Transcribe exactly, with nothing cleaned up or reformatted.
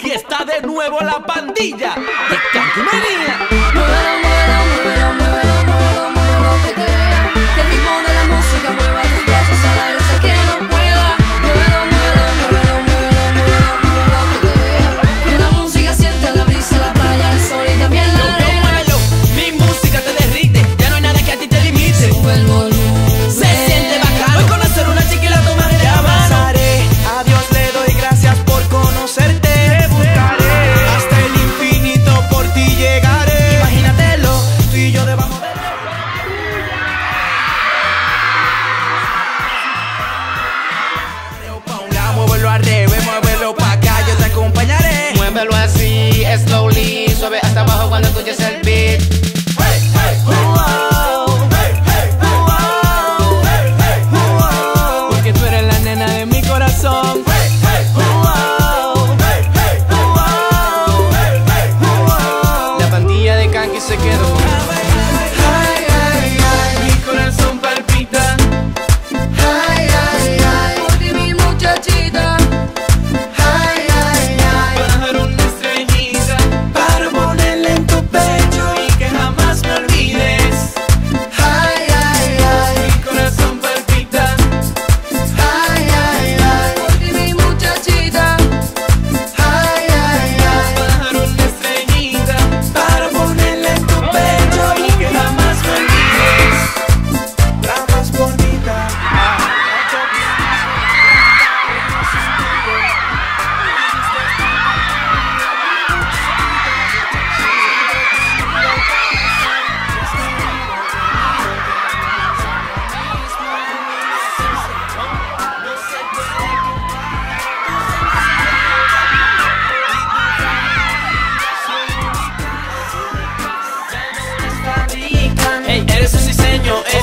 aquí está de nuevo la pandilla de Kanky Manía. Muévelo, muévelo, muévelo, muévelo, muévelo, muévelo, que te vea. Que el ritmo de la música mueva tus brazos al aire, hasta que no pueda. Muévelo, muévelo, muévelo, muévelo, muévelo, muévelo, que te vea. Que la música siente la brisa, la playa, el sol y también la arena. Muévelo, mi música te derrite, ya no hay nada que a ti te limite. Sube el volumen, se siente bacano. Voy a conocer una chica y la tomaré de la mano. Pasaré, a Dios le doy gracias por conocerte. Te buscaré hasta el infinito, por ti llegaré. Imagínatelo, tú y yo debajo de la... Muévelo al revés, muévelo pa' acá, yo te acompañaré. Muévelo así, slowly, suave hasta abajo cuando escuches el beat. Hey, hey, wow. Hey, hey, wow. Hey, hey, wow. Porque tú eres la nena de mi corazón. Hey, hey, wow. Hey, hey, wow. Hey, hey, wow. La pandilla de Kanky se quedó. Ay, ay, ay, Mi corazón palpita. ay, ay, ay, por ti mi muchachita. ay, ay, ay. Bajar una estrellita Para ponerle en tu pecho. y que jamás me olvides. Ay, ay, ay, Mi corazón palpita. ay, ay, ay, Por ti mi muchachita. ay, ay, ay. Bajar una estrellita Para ponerle en tu pecho. y que jamás me olvides. La más bonita. Ey, eres un diseño,